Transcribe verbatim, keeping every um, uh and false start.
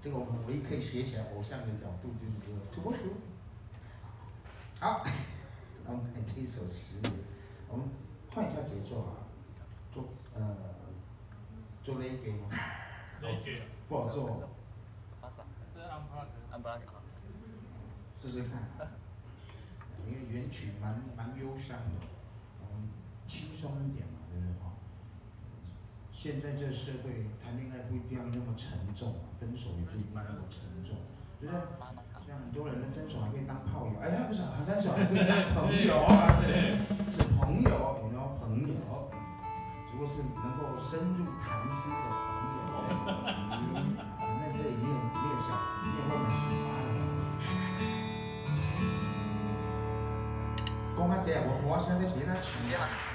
这个我们唯一可以学起来偶像的角度就是说土拨鼠。好，我们来这一首十年，我们换一下节奏啊，做呃做雷给吗？ 雷给。 不好做。 是安布拉格。 安布拉格。 试试看。因为原曲蛮蛮忧伤的，嗯，轻松一点嘛，对不对哈？现在这社会谈恋爱不一定要那么沉重，分手也不一定要那么沉重，对不对？像很多人的分手还可以当炮友，哎，他不是，分手还可以当朋友啊，对，是朋友，有没有朋友？只不过是能够深入谈心的朋友。嗯，那这里面没有小，没有我们十八了。讲较济啊，我我现在在学那曲啊。